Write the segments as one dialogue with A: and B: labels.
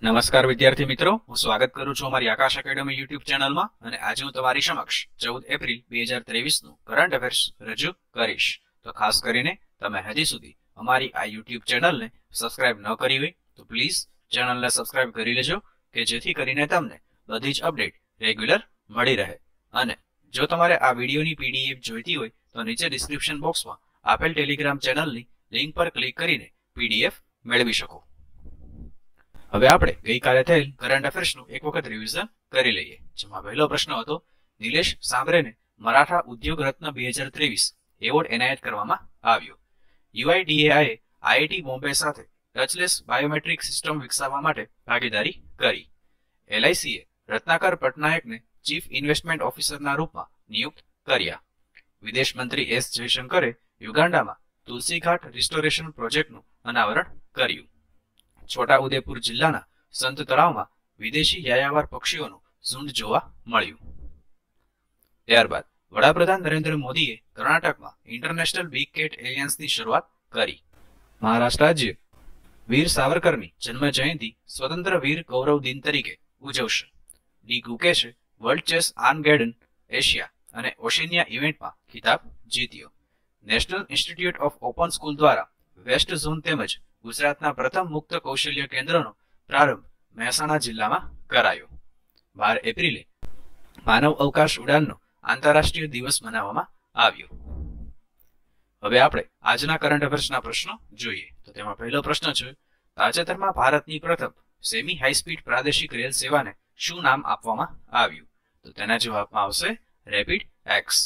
A: નમસ્કાર વિદ્યાર્થી મિત્રો, હું સ્વાગત કરું છું અમારી આકાશ એકેડમી યુટ્યુબ ચેનલમાં અને આજે હું તમારી સમક્ષ 14 એપ્રિલ 2023 નું કરંટ અફેર્સ રજૂ કરીશ. તો ખાસ કરીને તમે હજી સુધી અમારી આ યુટ્યુબ ચેનલને સબસ્ક્રાઇબ ન કરી હોય તો પ્લીઝ ચેનલને સબસ્ક્રાઇબ કરી લેજો કે જેથી કરીને તમને બધી જ અપડેટ રેગ્યુલર મળી રહે. અને જો તમારે આ વિડીયોની પીડીએફ જોઈતી હોય તો નીચે ડિસ્ક્રિપ્શન બોક્સમાં આપેલ ટેલિગ્રામ ચેનલની લિંક પર ક્લિક કરીને પીડીએફ મેળવી શકો. હવે આપણે ગઈકાલે થયેલ કરંટ અફેર્સનું એક વખત રિવિઝન કરી લઈએ, જેમાં પહેલો પ્રશ્ન હતો નિલેશ સાંભરેને મરાઠા ઉદ્યોગ રત્ન 2023 એવોર્ડ એનાયત કરવામાં આવ્યો. યુઆઈડીએઆઈએ આઈઆઈટી બોમ્બે સાથે ટચલેસ બાયોમેટ્રિક સિસ્ટમ વિકસાવવા માટે ભાગીદારી કરી. એલઆઈસીએ રત્નાકર પટનાયકને ચીફ ઇન્વેસ્ટમેન્ટ ઓફિસરના રૂપમાં નિયુક્ત કર્યા. વિદેશ મંત્રી એસ જયશંકરે યુગાન્ડામાં તુલસીઘાટ રિસ્ટોરેશન પ્રોજેક્ટનું અનાવરણ કર્યું. છોટા ઉદેપુર જિલ્લાના સંત તળાવમાં વિદેશી યાયાવાર પક્ષીઓનું ઝુંડ જોવા મળ્યું. ત્યારબાદ વડાપ્રધાન નરેન્દ્ર મોદીએ કર્ણાટકમાં ઇન્ટરનેશનલ બિગ કેટ એલિયન્સની શરૂઆત કરી. મહારાષ્ટ્ર રાજ્ય વીર સાવરકરની જન્મ જયંતિ સ્વતંત્ર વીર ગૌરવ દિન તરીકે ઉજવશે. ડી ગુકેશે વર્લ્ડ ચેસ આર્મગેડન એશિયા અને ઓશિનિયા ઇવેન્ટમાં ખિતાબ જીત્યો. National institute of open school દ્વારા વેસ્ટ ઝોન તેમજ ગુજરાતના પ્રથમ મુક્ત કૌશલ્ય કેન્દ્રનો પ્રારંભ મહેસાણા જિલ્લામાં કરાયો. 12 એપ્રિલે માનવ અવકાશ ઉડાનનો આંતરરાષ્ટ્રીય દિવસ મનાવવામાં આવ્યો. હવે આપણે આજના કરંટ અફેર્સના પ્રશ્નો જોઈએ. તો તેમાં પહેલો પ્રશ્ન છે, તાજેતરમાં ભારતની પ્રથમ સેમી હાઈસ્પીડ પ્રાદેશિક રેલ સેવાને શું નામ આપવામાં આવ્યું? તો તેના જવાબમાં આવશે rapid X.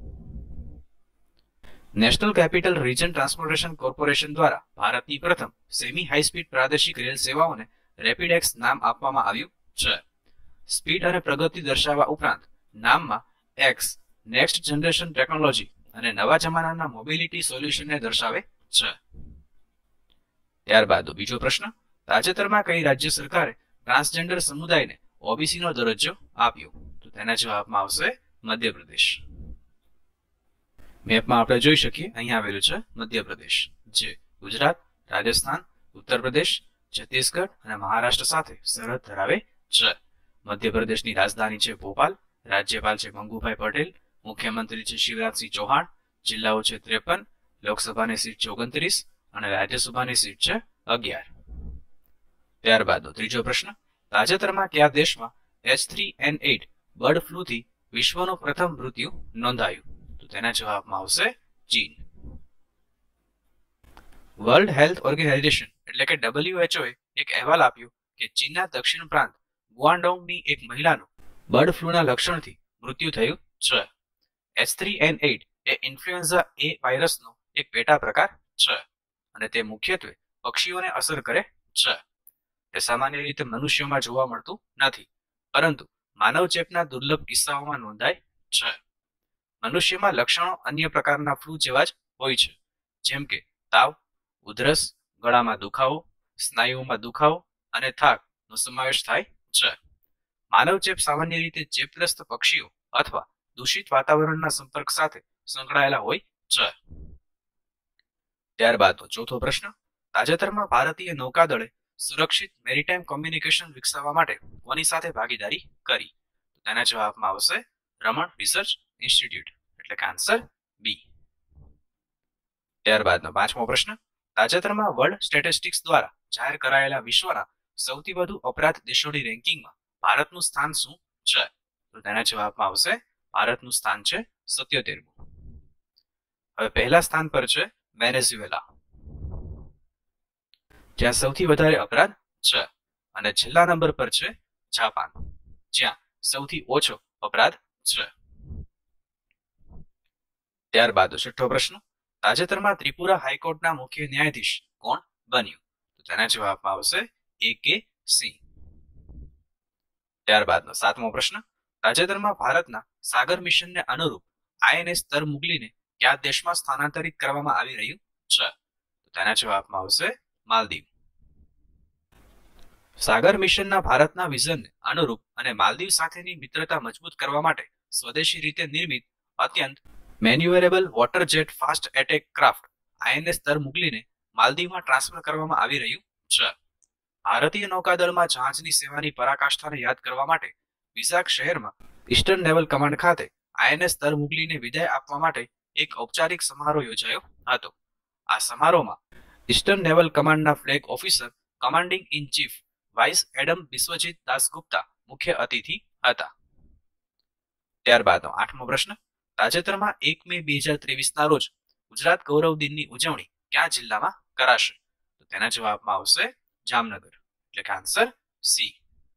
A: National capital region transportation corporation દ્વારા ભારતની પ્રથમ સેમી હાઈસ્પીડ પ્રાદેશિક રેલ સેવાઓને રેપિડ એક્સ નામ આપવામાં આવ્યું છે. સ્પીડ અને પ્રગતિ દર્શાવવા ઉપરાંત નામમાં એક્સ નેક્સ્ટ જનરેશન ટેકનોલોજી અને નવા જમાનાના મોબિલિટી સોલ્યુશનને દર્શાવે છે. ત્યારબાદ બીજો પ્રશ્ન, તાજેતરમાં કઈ રાજ્ય સરકારે ટ્રાન્સજેન્ડર સમુદાયને ઓબીસી નો દરજ્જો આપ્યો? તો તેના જવાબમાં આવશે મધ્યપ્રદેશ. મેપમાં આપણે જોઈ શકીએ અહીંયા આવેલું છે મધ્યપ્રદેશ, જે ગુજરાત, રાજસ્થાન, ઉત્તર પ્રદેશ, છત્તીસગઢ અને મહારાષ્ટ્ર સાથે સરહદ ધરાવે છે. મધ્યપ્રદેશની રાજધાની છે ભોપાલ, રાજ્યપાલ છે મંગુભાઈ પટેલ, મુખ્યમંત્રી છે શિવરાજસિંહ ચૌહાણ, જિલ્લાઓ છે 53, લોકસભાની સીટ છે 29 અને રાજ્યસભાની સીટ છે 11. ત્યારબાદ ત્રીજો પ્રશ્ન, તાજેતરમાં કયા દેશમાં H3N8 બર્ડ ફ્લૂથી વિશ્વનું પ્રથમ મૃત્યુ નોંધાયું? તેના જવાબમાં આવશે ચીન. વર્લ્ડ હેલ્થ ઓર્ગેનાઇઝેશન એટલે કે WHO એક અહેવાલ આપ્યો કે ચીનના દક્ષિણ પ્રાંત ગુઆન્ડોંગની એક મહિલાનું બર્ડ ફ્લૂના લક્ષણથી મૃત્યુ થયું છે. H3N8 એ ઇન્ફ્લુએન્ઝા A વાયરસનો એક પેટા પ્રકાર છે અને તે મુખ્યત્વે પક્ષીઓને અસર કરે છે. તે સામાન્ય રીતે મનુષ્યોમાં જોવા મળતું નથી, પરંતુ માનવ ચેપના દુર્લભ કિસ્સાઓમાં નોંધાય છે. મનુષ્યમાં લક્ષણો અન્ય પ્રકારના ફ્લૂ જેવા જ હોય છે, જેમ કે તાવ, ઉધરસ, ગળામાં દુખાવો, સ્નાયુઓમાં દુખાવો અને થાકનો સમાવેશ થાય છે. માનવ ચેપ સામાન્ય રીતે ચેપગ્રસ્ત પક્ષીઓ અથવા દૂષિત વાતાવરણના સંપર્ક સાથે સંકળાયેલા હોય છે. ત્યારબાદ ચોથો પ્રશ્ન, તાજેતરમાં ભારતીય નૌકાદળે સુરક્ષિત મેરીટાઈમ કોમ્યુનિકેશન વિકસાવવા માટે કોની સાથે ભાગીદારી કરી? તેના જવાબમાં આવશે રમણ રિસર્ચ ઇન્સ્ટિટ્યૂટ, એટલે કે આન્સર બી. ત્યારબાદનો પાંચમો પ્રશ્ન, તાજેતરમાં વર્લ્ડ સ્ટેટિસ્ટિક્સ દ્વારા જાહેર કરાયેલા વિશ્વના સૌથી વધુ અપરાધ દેશોની રેન્કિંગમાં ભારતનું સ્થાન શું છે? તો તેના જવાબમાં આવશે ભારતનું સ્થાન છે 77મું. હવે પહેલા સ્થાન પર છે વેનેઝુએલા, જ્યાં સૌથી વધારે અપરાધ છે, અને છેલ્લા નંબર પર છે જાપાન, જ્યાં સૌથી ઓછો અપરાધ છે. ત્યારબાદ છઠ્ઠો પ્રશ્ન, તાજેતરમાં ત્રિપુરા હાઈકોર્ટના મુખ્ય ન્યાયાધીશ કોણ બન્યું? તો તેના જવાબમાં આવશે A.K. સિંહ. ત્યારબાદનો સાતમો પ્રશ્ન, તાજેતરમાં ભારતના સાગર મિશનને અનુરૂપ INS તરમુગલીને કયા દેશમાં સ્થાનાંતરિત કરવામાં આવી રહ્યું છે? તો તેના જવાબમાં આવશે માલદીવ. સાગર મિશનના ભારતના વિઝનને અનુરૂપ અને માલદીવ સાથેની મિત્રતા મજબૂત કરવા માટે સ્વદેશી રીતે નિર્મિત અત્યંત manoeuvrable water jet fast attack craft INS તરમુગલીને માલદીવમાં ટ્રાન્સફર કરવામાં આવી રહ્યું છે. ભારતીય નૌકાદળમાં જહાજની સેવાની પરાકાષ્ઠાને યાદ કરવા માટે વિઝાગ શહેરમાં ઈસ્ટર્ન નેવલ કમાન્ડ ખાતે INS દર મોકલીને વિદાય આપવા માટે એક ઔપચારિક સમારોહ યોજાયો હતો. આ સમારોહમાં ઈસ્ટર્ન નેવલ કમાન્ડના flag officer commanding in chief vice adm Biswajit Dasgupta મુખ્ય અતિથિ હતા. ત્યારબાદનો 8મો પ્રશ્ન. તાજેતરમાં 1 મે 2023 ના રોજ ગુજરાત ગૌરવ દિનની ઉજવણી કયા જિલ્લામાં કરાશે? તો તેના જવાબમાં આવશે જામનગર, એટલે કે આન્સર સી.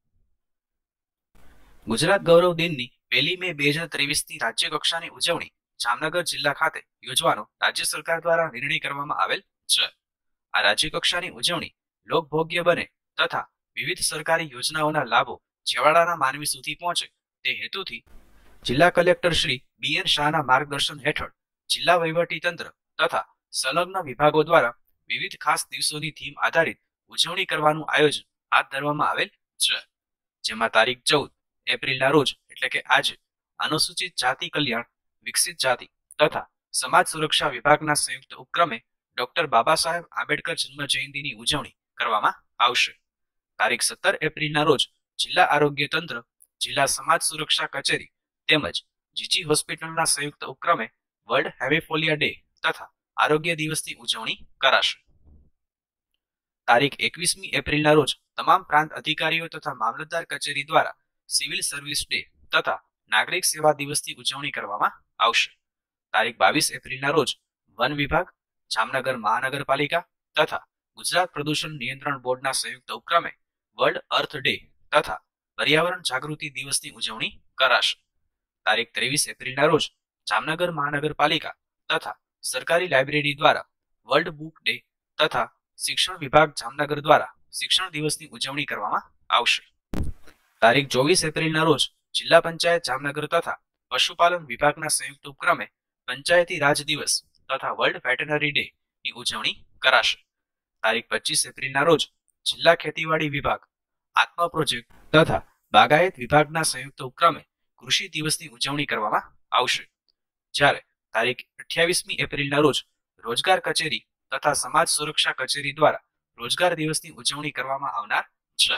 A: ગુજરાત ગૌરવ દિનની 1 મે 2023ની રાજ્ય કક્ષાની ઉજવણી જામનગર જિલ્લા ખાતે યોજવાનો રાજ્ય સરકાર દ્વારા નિર્ણય કરવામાં આવેલ છે. આ રાજ્ય કક્ષાની ઉજવણી લોકભોગ્ય બને તથા વિવિધ સરકારી યોજનાઓના લાભો છેવાડાના માનવી સુધી પહોંચે તે હેતુથી જિલ્લા કલેક્ટર શ્રી BN શાહના માર્ગદર્શન હેઠળ જિલ્લા વહીવટી તંત્ર તથા સંલગ્ન વિભાગો દ્વારા વિવિધ ખાસ દિવસોની થીમ આધારિત ઉજવણી કરવાનું આયોજન હાથ ધરવામાં આવેલ છે. જેમાં તારીખ 14 એપ્રિલના રોજ એટલે કે આજે અનુસૂચિત જાતિ કલ્યાણ, વિકસિત જાતિ તથા સમાજ સુરક્ષા વિભાગના સંયુક્ત ઉપક્રમે ડોક્ટર બાબા સાહેબ આંબેડકર જન્મ જયંતિની ઉજવણી કરવામાં આવશે. તારીખ 17 એપ્રિલના રોજ જિલ્લા આરોગ્ય તંત્ર, જિલ્લા સમાજ સુરક્ષા કચેરી તેમજ જીજી હોસ્પિટલના સંયુક્ત ઉપક્રમે વર્લ્ડ હેમિફોલિયા ડે તથા આરોગ્ય દિવસની ઉજવણી કરાશે. તારીખ 21મી એપ્રિલના રોજ તમામ પ્રાંત અધિકારીઓ તથા મામલતદાર કચેરી દ્વારા સિવિલ સર્વિસ ડે તથા નાગરિક સેવા દિવસની ઉજવણી કરવામાં આવશે. તારીખ 22 એપ્રિલના રોજ વન વિભાગ, જામનગર મહાનગરપાલિકા તથા ગુજરાત પ્રદૂષણ નિયંત્રણ બોર્ડના સંયુક્ત ઉપક્રમે વર્લ્ડ અર્થ ડે તથા પર્યાવરણ જાગૃતિ દિવસની ઉજવણી કરાશે. તારીખ 23 એપ્રિલના રોજ જામનગર મહાનગરપાલિકા તથા સરકારી લાઇબ્રેરી દ્વારા વર્લ્ડ બુક ડે તથા શિક્ષણ વિભાગ જામનગર દ્વારા શિક્ષણ દિવસની ઉજવણી કરવામાં આવશે. તારીખ 24 એપ્રિલના રોજ જિલ્લા પંચાયત જામનગર તથા પશુપાલન વિભાગના સંયુક્ત ઉપક્રમે પંચાયતી રાજ દિવસ તથા વર્લ્ડ વેટરનરી ડે ની ઉજવણી કરાશે. તારીખ 25 એપ્રિલના રોજ જિલ્લા ખેતીવાડી વિભાગ, આત્મા પ્રોજેક્ટ તથા બાગાયત વિભાગના સંયુક્ત ઉપક્રમે કૃષિ દિવસની ઉજવણી કરવામાં આવશે. જ્યારે તારીખ 28મી એપ્રિલના રોજ રોજગાર કચેરી તથા સમાજ સુરક્ષા કચેરી દ્વારા રોજગાર દિવસની ઉજવણી કરવામાં આવનાર છે.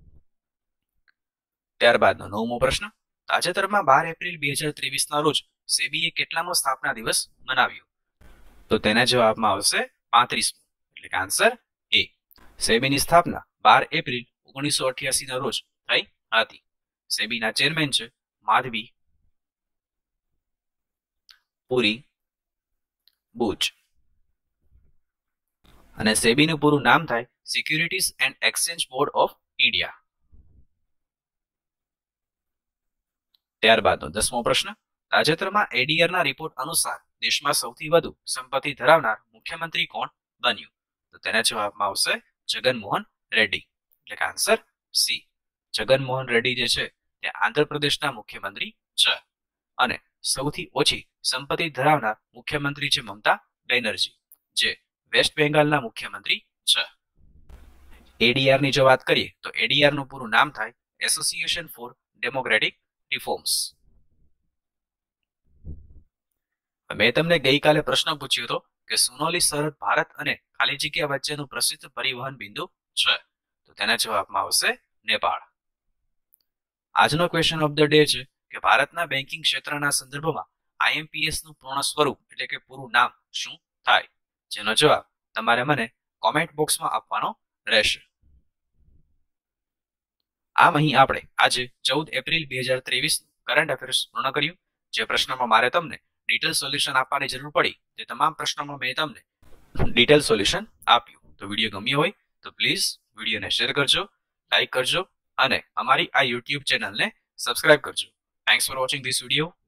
A: ત્યારબાદનો 9મો પ્રશ્ન. તાજેતરમાં 12 એપ્રિલ 2023ના રોજ સેબીએ કેટલામો સ્થાપના દિવસ મનાવ્યો? તો તેના જવાબમાં આવશે 35મો, એટલે કે આન્સર એ. સેબીની સ્થાપના 12 એપ્રિલ 1988ના રોજ થઈ હતી. સેબીના ચેરમેન છે માધવી પુરી બુચ અને સેબીનું પૂરું નામ થાય securities and exchange board of India. ત્યારબાદનો 10મો પ્રશ્ન. તાજેતરમાં ADRના રિપોર્ટ અનુસાર દેશમાં સૌથી વધુ સંપત્તિ ધરાવનાર મુખ્યમંત્રી કોણ બન્યું? તો તેના જવાબમાં આવશે જગનમોહન રેડ્ડી, એટલે કે આન્સર સી. જગનમોહન રેડ્ડી જે છે તે આંધ્રપ્રદેશના મુખ્યમંત્રી છે અને સૌથી ઓછી સંપત્તિ ધરાવનાર મુખ્યમંત્રી છે મમતા બેનર્જી, જે વેસ્ટ બેંગાલના મુખ્યમંત્રી છે. ADRની જો વાત કરીએ તો ADRનું પૂરું નામ થાય એસોસિએશન ફોર ડેમોક્રેટિક રિફોર્મ્સ. મેં તમને ગઈકાલે પ્રશ્ન પૂછ્યો હતો કે સુનોલી સરહદ ભારત અને ખાલી જગ્યા વચ્ચેનું પ્રસિદ્ધ પરિવહન બિંદુ છે, તો તેના જવાબમાં આવશે નેપાળ. આજનો ક્વેશ્ચન ઓફ ધ ડે છે કે ભારતના બેન્કિંગ ક્ષેત્રના સંદર્ભમાં IMPS નું પૂર્ણ સ્વરૂપ એટલે કે પૂરું નામ શું થાય? જેનો જવાબ તમારે મને કોમેન્ટ બોક્સમાં આપવાનો રહેશે. આમ અહીં આપણે આજે 14 એપ્રિલ 2023 કરંટ અફેર્સ પૂર્ણ કર્યું. જે પ્રશ્નમાં મારે તમને ડિટેલ સોલ્યુશન આપવાની જરૂર પડી તે તમામ પ્રશ્નોમાં મેં તમને ડિટેલ સોલ્યુશન આપ્યું. તો વિડીયો ગમ્યો હોય તો પ્લીઝ વિડીયોને શેર કરજો, લાઈક કરજો અને અમારી આ યુટ્યુબ ચેનલને સબસ્ક્રાઇબ કરજો. Thanks for watching this video.